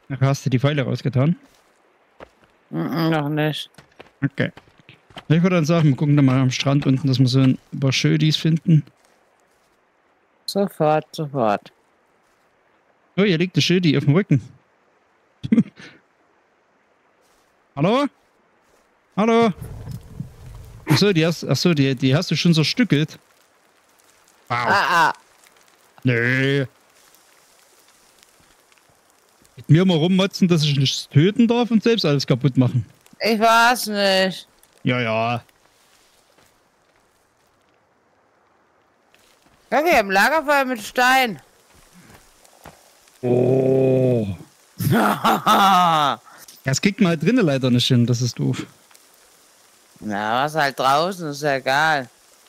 Ach, hast du die Pfeile rausgetan? Noch nicht. Okay. Ich würde dann sagen, wir gucken dann mal am Strand unten, dass wir so ein paar Schödis finden. Sofort, sofort. Oh, hier liegt der Schödi auf dem Rücken. Hallo? Hallo? Achso, die hast du schon zerstückelt. Wow. Ah. Nee. Mit mir mal rummotzen, dass ich nichts töten darf und selbst alles kaputt machen. Ich weiß nicht. Ja. Guck hier, im Lagerfeuer mit Stein. Oh. Das kriegt man halt drinnen leider nicht hin, das ist doof. Na, was halt draußen, ist ja egal.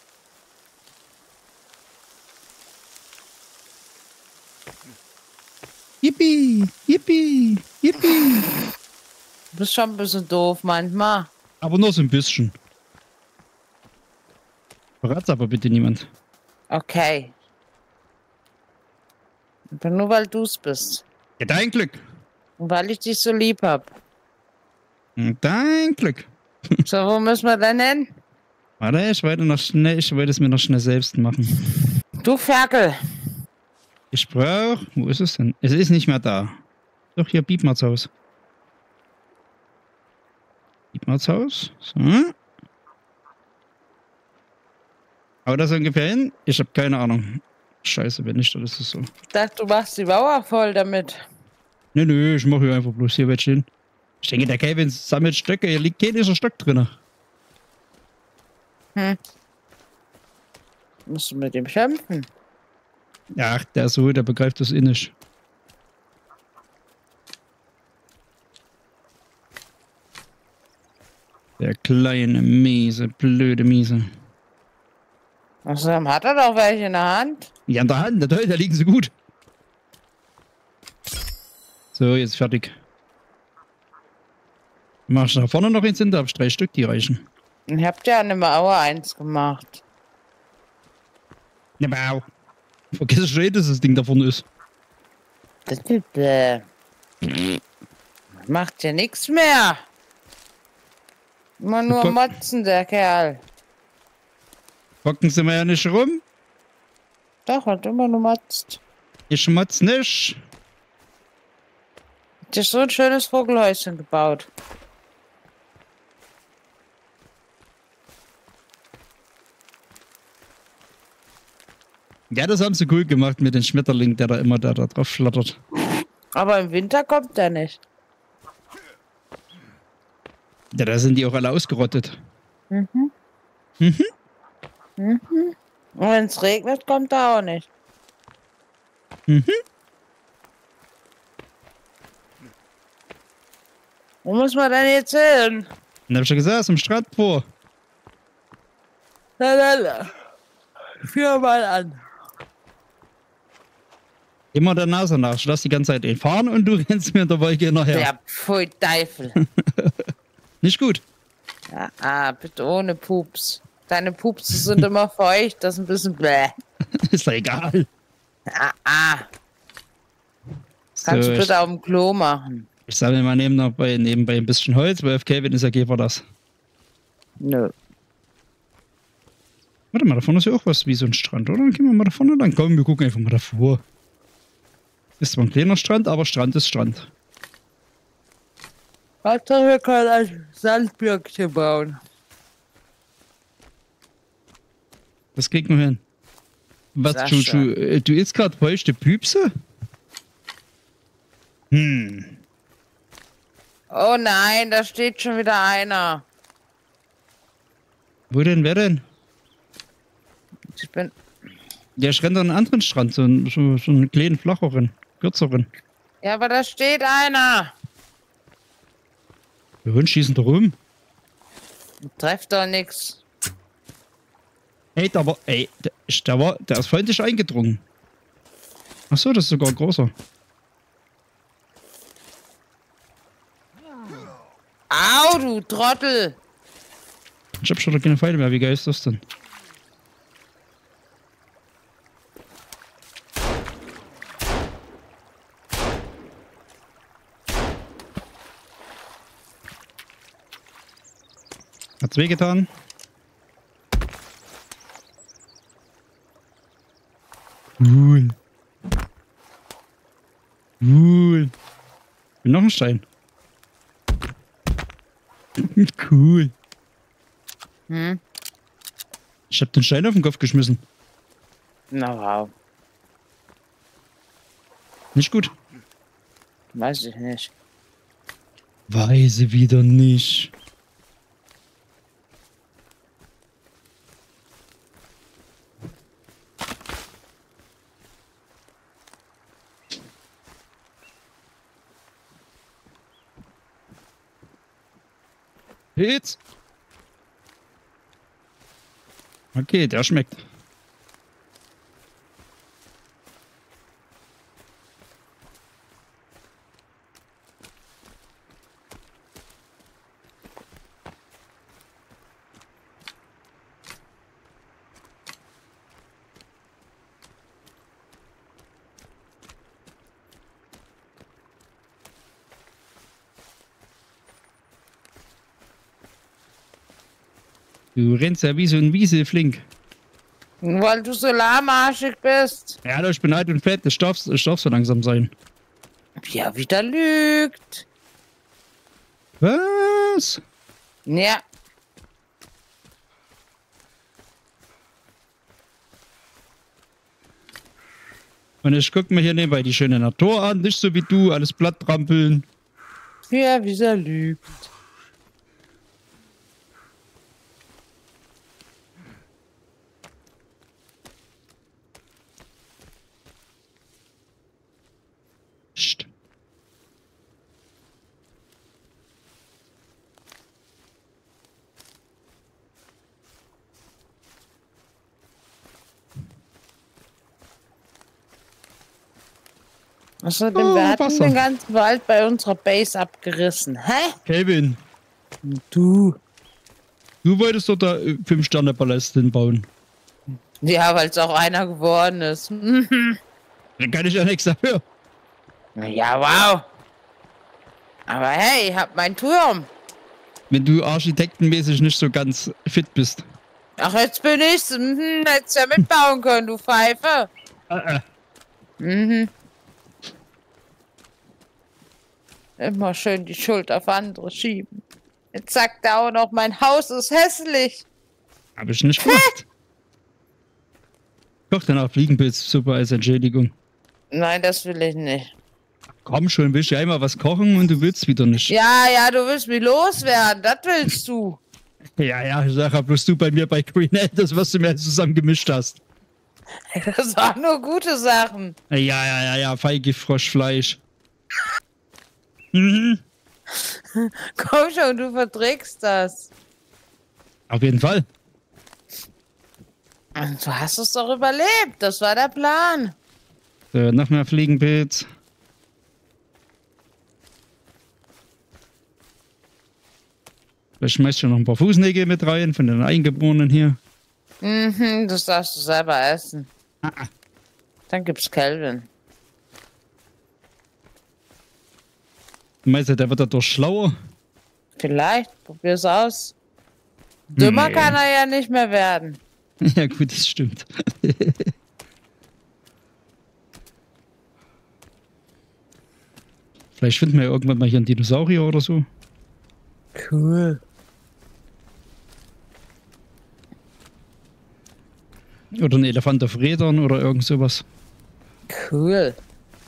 Yippie, yippie, yippie. Du bist schon ein bisschen doof manchmal. Aber nur so ein bisschen. Verrat's aber bitte niemand. Okay. Aber nur weil du's bist. Ja, dein Glück. Und weil ich dich so lieb hab. Dein Glück. So, wo müssen wir denn hin? Warte, ich wollte es mir noch schnell selbst machen. Du Ferkel. Ich brauch. Wo ist es denn? Es ist nicht mehr da. Doch, hier, Biebmarts Haus. Biebmarts Haus. So. Aber das ungefähr hin? Ich habe keine Ahnung. Scheiße, wenn nicht, dann ist es so. Ich dachte, du machst die Mauer voll damit. Nö, ich mache hier einfach bloß hier welche hin. Ich denke, der Kevin sammelt Stöcke. Hier liegt kein dieser Stock drin. Musst du mit dem kämpfen? Ach, der so, der begreift das innisch. Der kleine, miese, blöde Miese. Also, dann hat er doch welche in der Hand. Ja, an der Hand, da liegen sie gut. So, jetzt fertig. Mach ich nach vorne noch eins hin, da hab ich 3 Stück, die reichen. Ich hab ja an der Mauer 1 gemacht. Ja, wow. Vergiss schon, dass das Ding da vorne ist. Das macht ja nichts mehr. Immer nur motzen, der Kerl. Bocken Sie mir ja nicht rum. Doch, hat immer nur motzt. Ich motz nicht. Hat sich so ein schönes Vogelhäuschen gebaut. Ja, das haben sie cool gemacht mit dem Schmetterling, der da immer da drauf flattert. Aber im Winter kommt der nicht. Ja, da sind die auch alle ausgerottet. Und wenn es regnet, kommt er auch nicht. Wo muss man denn jetzt hin? Dann hab ich ja gesagt, am Strand vor. Na. Führ mal an. Immer der Nase nach. Ich lass die ganze Zeit fahren und du rennst mir dabei nachher. Ja, pfui Teufel. Nicht gut. Ja, bitte ohne Pups. Deine Pupse sind immer feucht, das ist ein bisschen bläh. Ist doch egal. Kannst So, du bitte auf dem Klo machen? ich sammle mal nebenbei ein bisschen Holz, weil auf Kevin ist ja Geber das. Nö. Warte mal, da vorne ist ja auch was wie so ein Strand, oder? Dann gehen wir mal da vorne lang. Komm, wir gucken einfach mal davor. Ist zwar ein kleiner Strand, aber Strand ist Strand. Hauptsache, wir können ein Sandbürgchen bauen. Das kriegt man hin. Was, du isst gerade feuchte Püpse? Oh nein, da steht schon wieder einer. Wo denn, wer denn? Ich bin... Der rennt an einen anderen Strand, so einen kleinen, flacheren, kürzeren. Ja, aber da steht einer. Der Hund schießen da rum. Trefft doch nix. Ey, der ist freundlich eingedrungen. Ach so, das ist sogar ein großer. Au, du Trottel. Ich hab schon keine Pfeile mehr. Wie geil ist das denn? Hat's wehgetan? Cool. Cool. Und noch ein Stein. Cool. Hm? Ich hab den Stein auf den Kopf geschmissen. Na wow. Nicht gut. Weiß ich nicht. Weise wieder nicht. Jetzt. Okay, der schmeckt. Du rennst ja wie so ein Wiesel-Flink. Weil du so lahmarschig bist. Ja, ich bin alt und fett, ich darf so langsam sein. Ja, wieder lügt. Was? Ja. Und ich guck mir hier nebenbei die schöne Natur an, nicht so wie du, alles platt trampeln. Ja, wieder lügt. Psst. Außerdem, Oh, wir hatten Wasser. den ganzen Wald bei unserer Base abgerissen. Hä? Kelvin, Du. du wolltest doch da 5-Sterne-Palast hinbauen. Ja, weil es auch einer geworden ist. Dann kann ich ja nichts dafür. Ja, wow. Aber hey, ich hab meinen Turm. Wenn du architektenmäßig nicht so ganz fit bist. Ach, jetzt bin ich's. Hättest ja mitbauen können, du Pfeife. Mhm. Immer schön die Schuld auf andere schieben. Jetzt sagt er auch noch, mein Haus ist hässlich. Hab ich nicht gemacht. Koch dann auch Fliegenpilzsuppe als Entschädigung. Nein, das will ich nicht. Komm schon, willst du ja immer was kochen und du willst wieder nicht. Ja, ja, du willst mich loswerden. Das willst du. Ja, ich sag ja bloß du bei mir bei Green das, was du mir zusammen gemischt hast. Das waren nur gute Sachen. Ja, feige Froschfleisch. Mhm. Komm schon, du verträgst das. Auf jeden Fall. Du hast es doch überlebt. Das war der Plan. So, noch mehr Fliegenpilz. Vielleicht schmeißt du noch ein paar Fußnägel mit rein von den Eingeborenen hier. Mhm, das darfst du selber essen. Ah. Dann gibt's Kelvin. Meinst du, der wird dadurch schlauer? Vielleicht. Probier's aus. Dümmer Nee. kann er ja nicht mehr werden. Ja gut, das stimmt. Vielleicht finden wir ja irgendwann mal hier einen Dinosaurier oder so. Cool. Oder ein Elefant auf Rädern oder irgend sowas. Cool.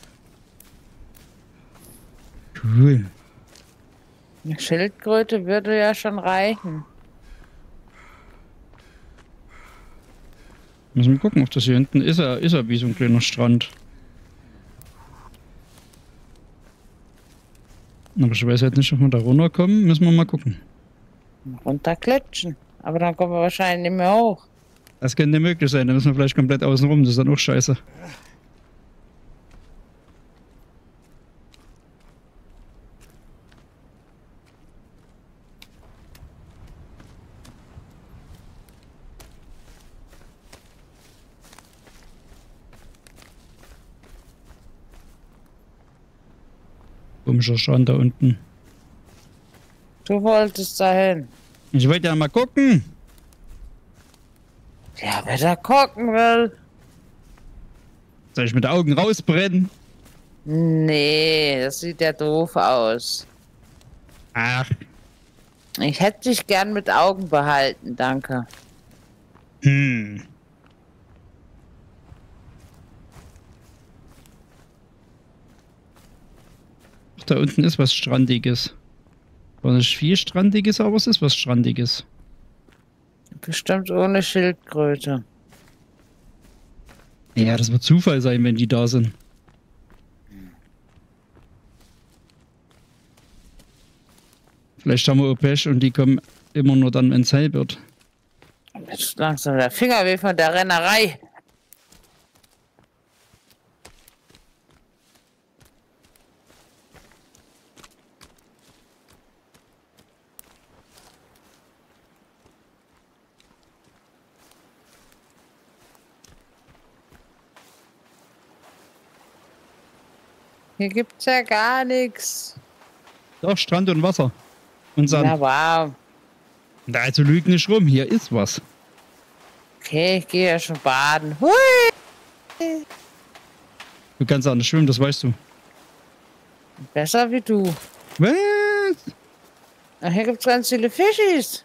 Cool. Eine Schildkröte würde ja schon reichen. Müssen wir gucken, ob das hier hinten ist. Ist er wie so ein kleiner Strand. Aber ich weiß halt nicht, ob wir da runterkommen. Müssen wir mal gucken. Runterklatschen. Aber dann kommen wir wahrscheinlich nicht mehr hoch. Das könnte möglich sein. Da müssen wir vielleicht komplett außen rum. Das ist dann auch scheiße. Komischer Strand da unten. Du wolltest dahin. Ich wollte ja mal gucken. Ja, wer da gucken will. Soll ich mit den Augen rausbrennen? Nee, das sieht ja doof aus. Ach. Ich hätte dich gern mit Augen behalten, danke. Da unten ist was Strandiges. War nicht viel Strandiges, aber es ist was Strandiges. Bestimmt ohne Schildkröte. Ja, das wird Zufall sein, wenn die da sind. Vielleicht haben wir auch Pech und die kommen immer nur dann, wenn es hell wird. Jetzt langsam der Finger weh von der Rennerei. Hier gibt's ja gar nichts. Doch, Strand und Wasser. Und Sand. Ja, wow. Na, also lüg nicht rum, hier ist was. Okay, ich gehe ja schon baden. Hui! Du kannst auch nicht schwimmen, das weißt du. Besser wie du. Was? Ach, hier gibt's ganz viele Fischis.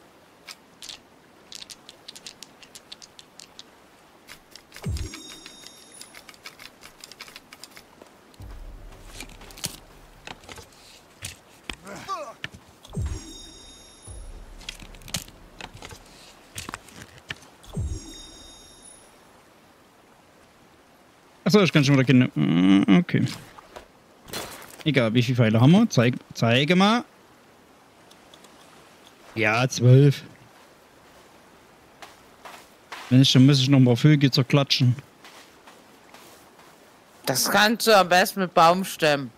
Achso, ich kann schon wieder gehen. Okay. Egal, wie viele Pfeile haben wir? Zeige mal. Ja, 12. Wenn nicht, dann muss ich noch mal Vögel zerklatschen. Das kannst du am besten mit Baumstämmen.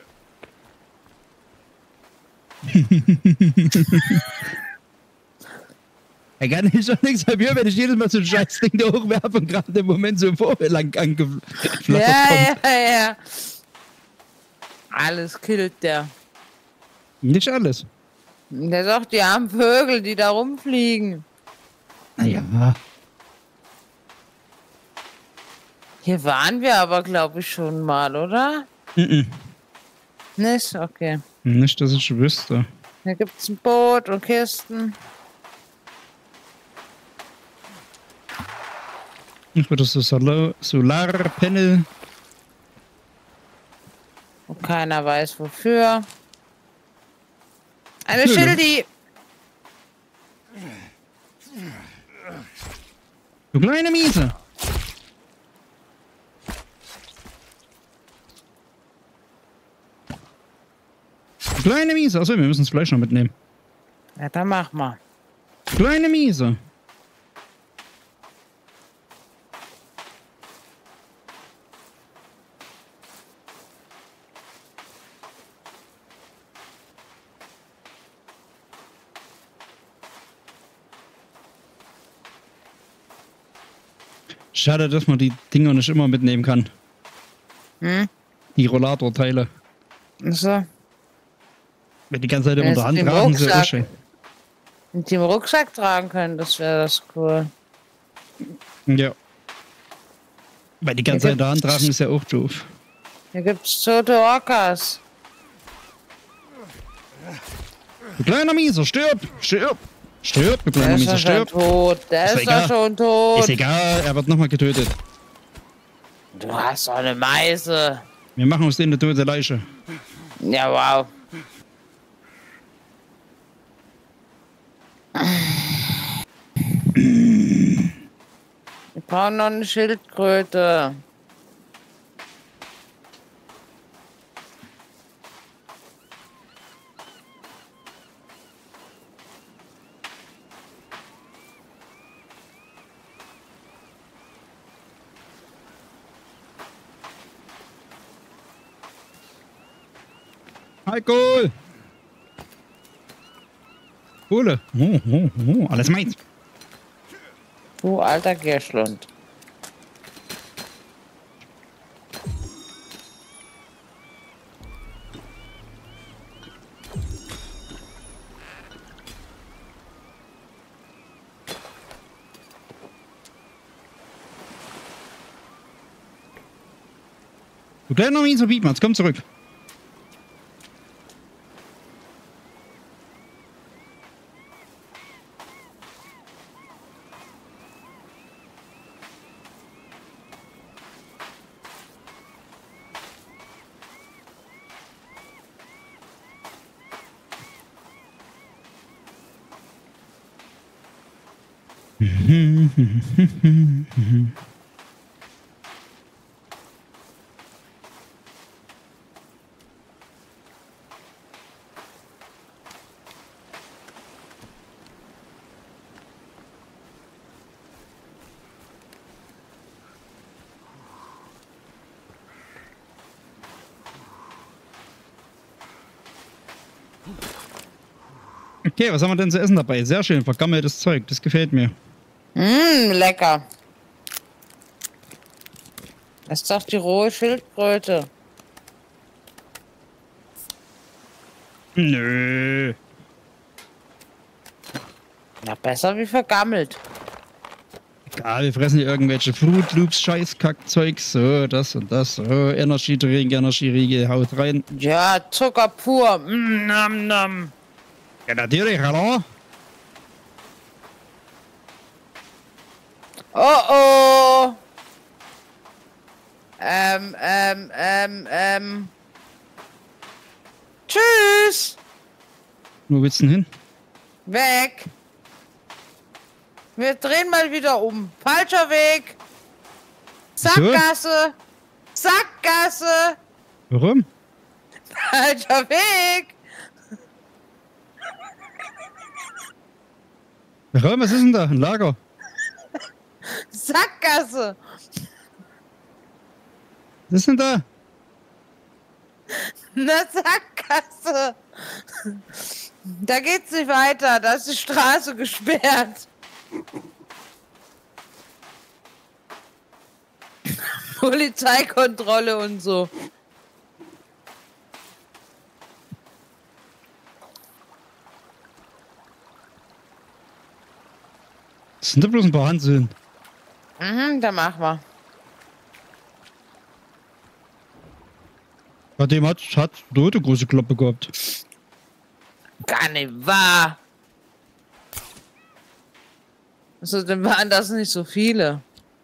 Er kann nicht schon nichts dafür, wenn ich jedes Mal so ein Scheißding da hochwerfe und gerade im Moment so ein Vogel lang angeflattert kommt. Ja. Alles killt der. Nicht alles. Der sagt, die armen Vögel, die da rumfliegen. Naja. Hier waren wir aber, glaube ich, schon mal, oder? Nicht? Okay. Nicht, dass ich wüsste. Hier gibt's ein Boot und Kisten. Ich würde so Solarpanel. Und keiner weiß wofür. Eine Nö. Schildi! Du kleine Miese. Du kleine Miese. Achso, wir müssen das Fleisch noch mitnehmen. Ja, dann mach mal. Du kleine Miese. Schade, dass man die Dinger nicht immer mitnehmen kann. Hm? Die Rollatorteile. So. Wenn die ganze Zeit immer in der Ja, Hand ist im tragen, ist ja Rucksack. schön. Und die im Rucksack tragen können, das wäre das cool. Ja. Weil die ganze Zeit in der Hand tragen ist ja auch doof. Hier gibt's tote Orcas. Du kleiner Mieser, stirb! Stirb! Stirb, du kleiner Der ist Mieser, doch schon stirb! tot. Der Ist ist egal. doch schon tot. Ist egal, er wird nochmal getötet. Du hast doch eine Meise. Wir machen aus denen eine tote Leiche. Ja, wow. Wir brauchen noch eine Schildkröte. Alkohol! Kohle! Alles meins! Du alter Gerschlund. Du kleiner Mieser Piepmatz, komm zurück. Okay, was haben wir denn zu essen dabei? Sehr schön, vergammeltes Zeug, das gefällt mir. Lecker. Das ist doch die rohe Schildkröte. Nö. Na, besser wie vergammelt. Egal, wir fressen hier irgendwelche Fruit Loops, Scheißkackzeug, so, das und das, so, Energy Drink, Energy Riegel, haut rein. Ja, Zucker pur. Nam, nam. Ja, natürlich, hallo? Oh, oh. Tschüss. Wo willst du denn hin? Weg. Wir drehen mal wieder um. Falscher Weg. Sackgasse. Sackgasse. Warum? Falscher Weg. Warum? Was ist denn da? Ein Lager? Sackgasse. Was ist denn da? Eine Sackgasse. Da geht's nicht weiter. Da ist die Straße gesperrt. Polizeikontrolle und so. Das sind doch bloß ein paar Hanseln. Da machen wir. Bei dem hat Dote große Klappe gehabt. Gar nicht wahr. Also, dann waren das nicht so viele.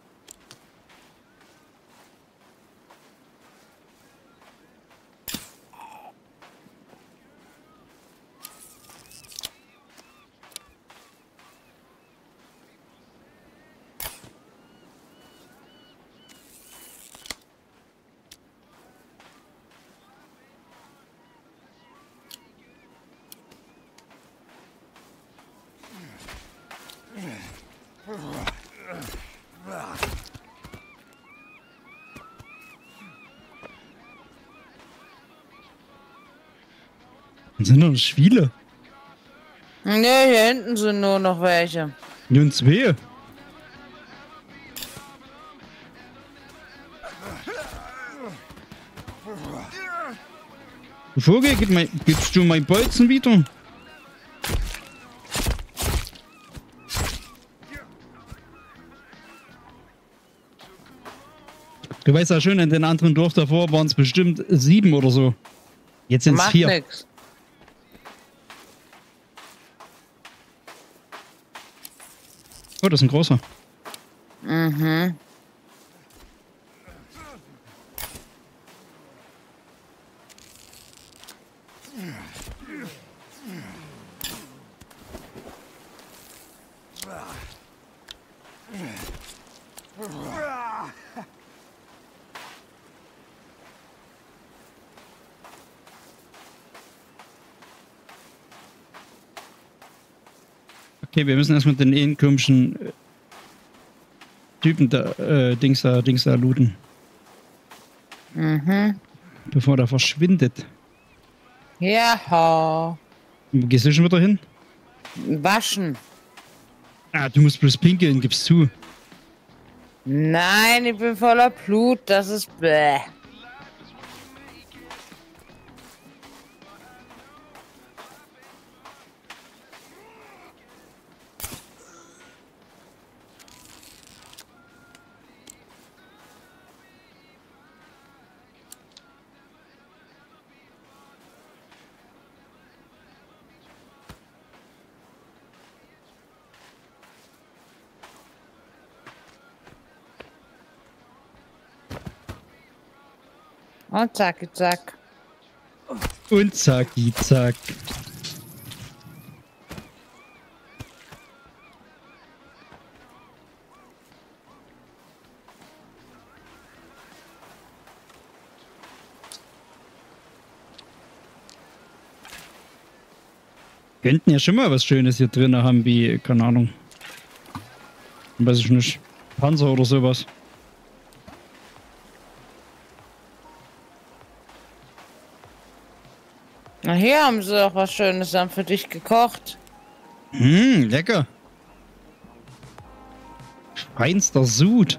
Das sind doch nicht viele. Ne, hier hinten sind nur noch welche. Nur zwei. Du Vogel, gibst du mein Bolzen wieder? Du weißt ja schon, in den anderen Dorf davor waren es bestimmt 7 oder so. Jetzt sind es Macht 4. nix. Oh, das ist ein großer. Mhm. Okay, wir müssen erstmal den einen komischen Typen da, Dings da looten. Mhm. Bevor der verschwindet. Ja. Wo gehst du schon wieder hin? Waschen. Ah, du musst bloß pinkeln, gibst zu. Nein, ich bin voller Blut. Das ist bäh. Und zacki, zack. Und zacki, zack. Könnten ja schon mal was Schönes hier drin haben, wie, keine Ahnung. Weiß ich nicht. Panzer oder sowas. Na, hier haben sie doch was Schönes dann für dich gekocht. Lecker. Feinster Sud.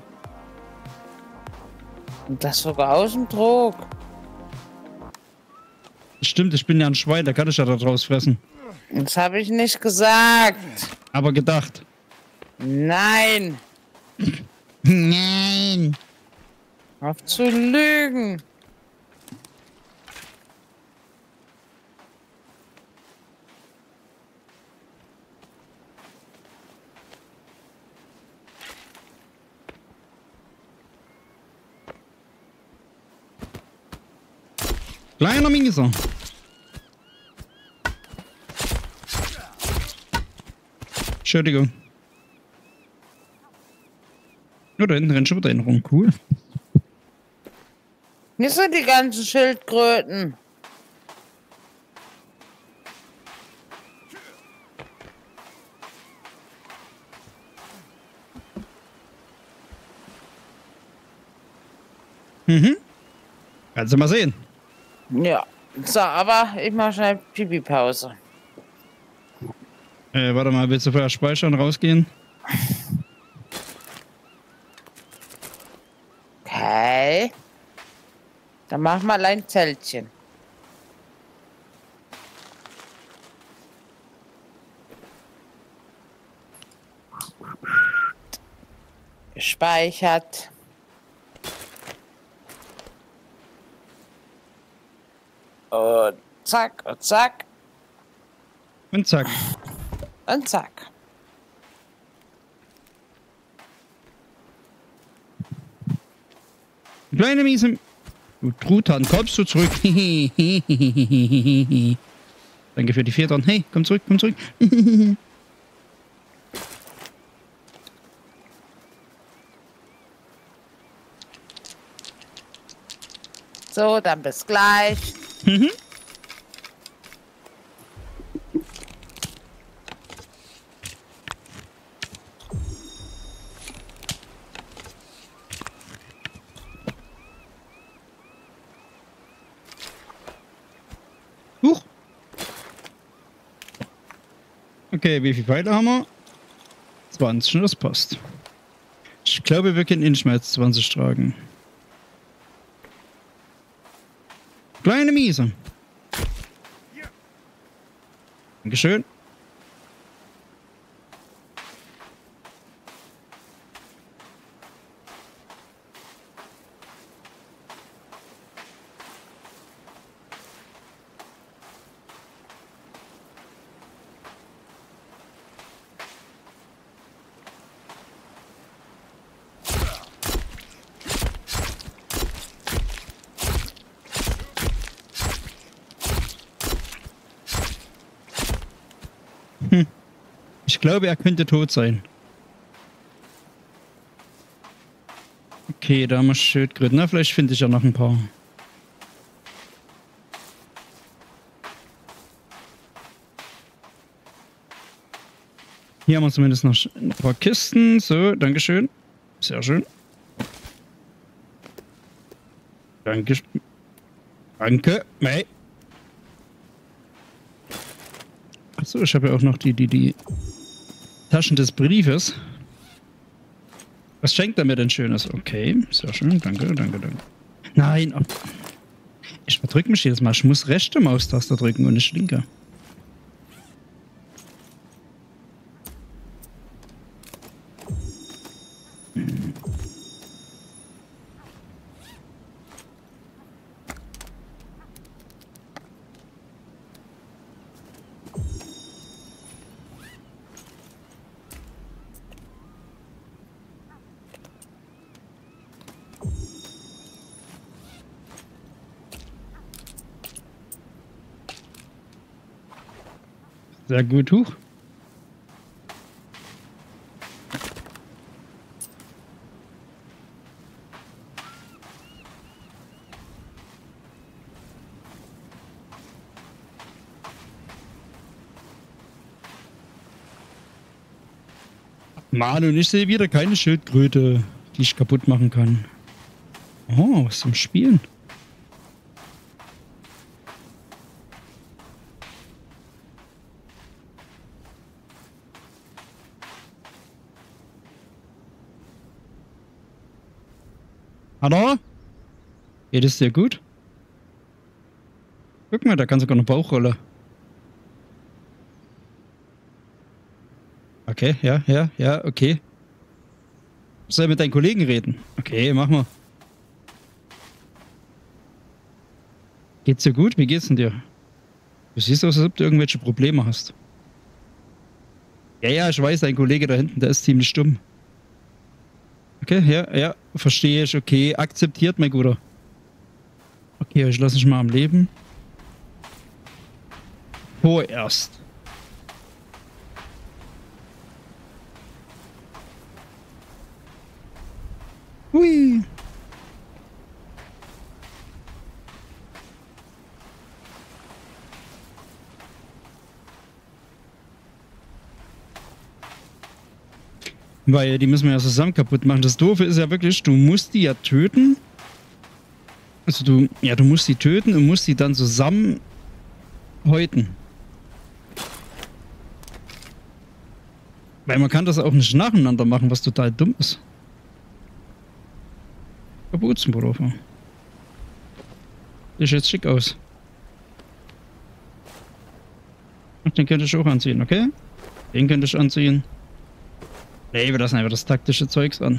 Und das sogar aus dem Trog. Stimmt, ich bin ja ein Schwein, da kann ich ja da draus fressen. Das habe ich nicht gesagt. Aber gedacht. Nein. Nein. Auf zu lügen. Kleiner Mieser. Entschuldigung. Oh, da hinten rennt schon wieder einer rum. Cool. Hier sind die ganzen Schildkröten. Kannst du mal sehen. Ja. So, aber ich mache schnell Pipi-Pause. Warte mal, willst du vorher speichern, rausgehen? Okay. Dann mach mal ein Zeltchen. Gespeichert. Und zack, und zack, Und zack. und zack. Kleine Miese. Du Truthahn, kommst du zurück? Danke für die Federn. Hey, komm zurück, komm zurück. So, dann bis gleich. Huch. Okay, wie viele Pfeile haben wir? 20, das passt. Ich glaube, wir können eh nicht mehr als 20 tragen. Kleine Miese. Dankeschön. Ich glaube, er könnte tot sein. Okay, da haben wir Schildkröten. Na, vielleicht finde ich ja noch ein paar. Hier haben wir zumindest noch ein paar Kisten. So, dankeschön. Sehr schön. Danke. Danke. Hey. Achso, ich habe ja auch noch die Taschen des Briefes. Was schenkt er mir denn Schönes? Okay, sehr schön. Danke, danke, danke. Nein. Oh. Ich verdrück mich jedes Mal. Ich muss rechte Maustaste drücken und nicht linke. Sehr gut, Huch. Mann, und ich sehe wieder keine Schildkröte, die ich kaputt machen kann. Oh, was zum Spielen? Hallo? Geht es dir gut? Guck mal, da kann sogar eine Bauchrolle. Okay, ja, okay. Ich soll mit deinen Kollegen reden. Okay, mach mal. Geht's dir gut? Wie geht's denn dir? Du siehst aus, als ob du irgendwelche Probleme hast. Ja, ich weiß, dein Kollege da hinten, der ist ziemlich stumm. Okay, ja, verstehe ich. Okay, akzeptiert, mein Guter. Okay, ich lasse dich mal am Leben. Vorerst. Hui. Weil die müssen wir ja zusammen kaputt machen. Das Doofe ist ja wirklich, du musst die ja töten. Also du musst die töten und musst die dann zusammen häuten. Weil man kann das auch nicht nacheinander machen, was total dumm ist. Kapuzenpullover. Sieht jetzt schick aus. Ach, den könnte ich auch anziehen, okay? Den könnte ich anziehen. Nee, wir lassen einfach das taktische Zeugs an.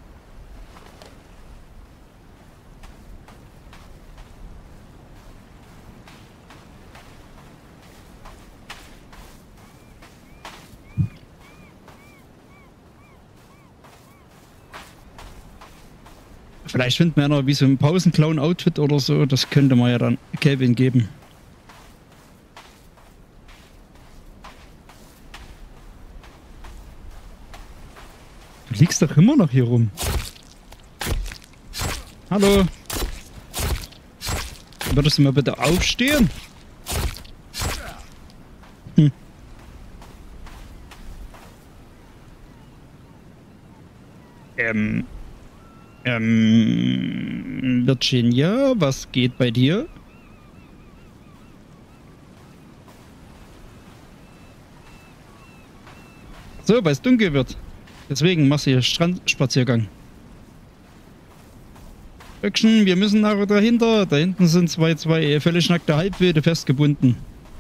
Vielleicht finden wir ja noch wie so ein Pausenclown-Outfit oder so. Das könnte man ja dann Kelvin geben. Du liegst doch immer noch hier rum. Hallo. Würdest du mal bitte aufstehen? Hm. Virginia, was geht bei dir? So, weil es dunkel wird. Deswegen machst du hier Strandspaziergang. Action, wir müssen nachher dahinter. Da hinten sind zwei völlig nackte Halbwilde festgebunden.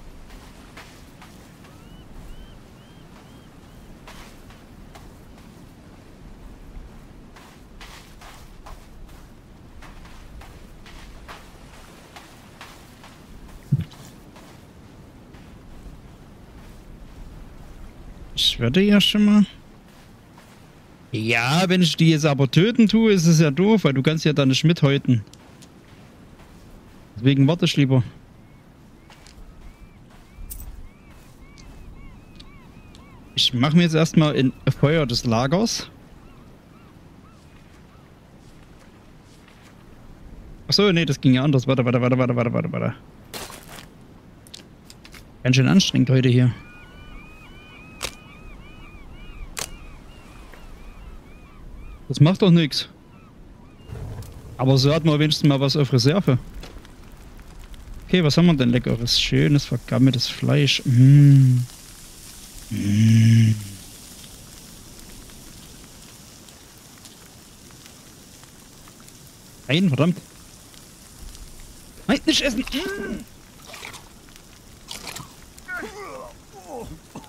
Ich werde ja schon mal... Ja, wenn ich die jetzt aber töten tue, ist es ja doof, weil du kannst ja dann nicht mithäuten. Deswegen warte ich lieber. Ich mache mir jetzt erstmal ein Feuer des Lagers. Achso, nee, das ging ja anders. Warte. Ganz schön anstrengend heute hier. Das macht doch nichts. Aber so hat man wenigstens mal was auf Reserve. Okay, was haben wir denn Leckeres? Schönes, vergammeltes Fleisch. Nein, verdammt. Nein, nicht essen.